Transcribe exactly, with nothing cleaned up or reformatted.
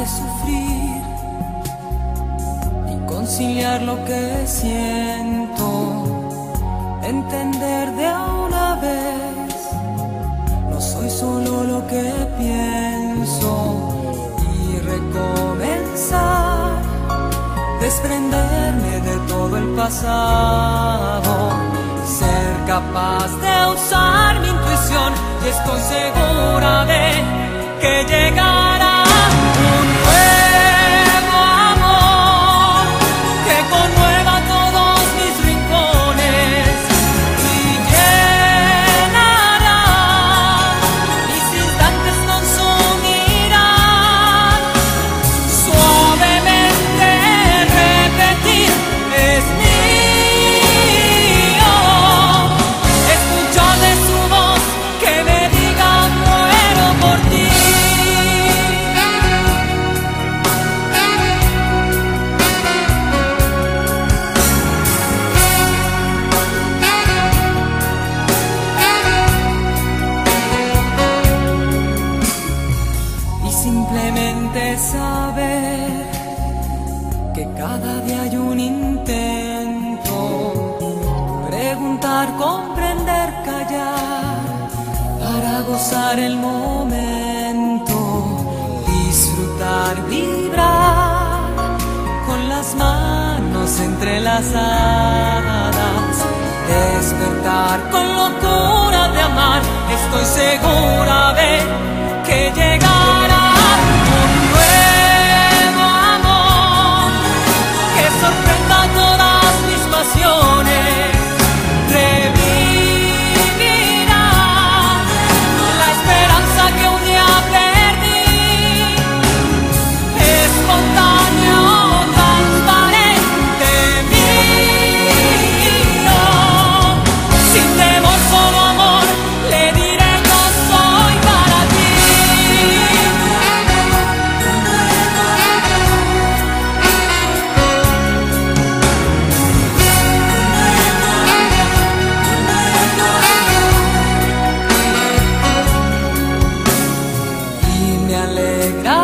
de sufrir y conciliar lo que siento, entender de una vez, no soy solo lo que pienso, y recomenzar, desprenderme de todo el pasado, ser capaz de usar mi intuición, y estoy segura de que llegará un nuevo amor que conmueva todos mis rincones y llenará mis instantes, consumirán. Suavemente repetir: es mío. Escuchar de su voz que me diga: muero por ti. Y simplemente saber que cada día hay un intento, preguntar, comprender, callar, para gozar el momento, disfrutar, vibrar, con las manos entrelazadas, despertar con locura de amar. Estoy segura de que llegará un nuevo amor que sorprenda todas mis pasiones, revivirá la esperanza que un día perdí, espontáneo, transparente, mío, sin temor, solo amor, le diré: yo soy para ti. Y me alegra